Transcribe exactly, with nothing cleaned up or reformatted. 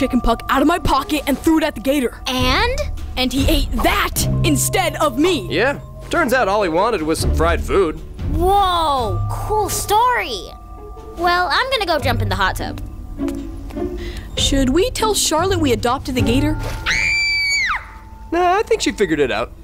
chicken puck out of my pocket and threw it at the gator. And? And he ate that instead of me. Yeah, turns out all he wanted was some fried food. Whoa, cool story. Well, I'm gonna go jump in the hot tub. Should we tell Charlotte we adopted the gator? Nah, I think she figured it out.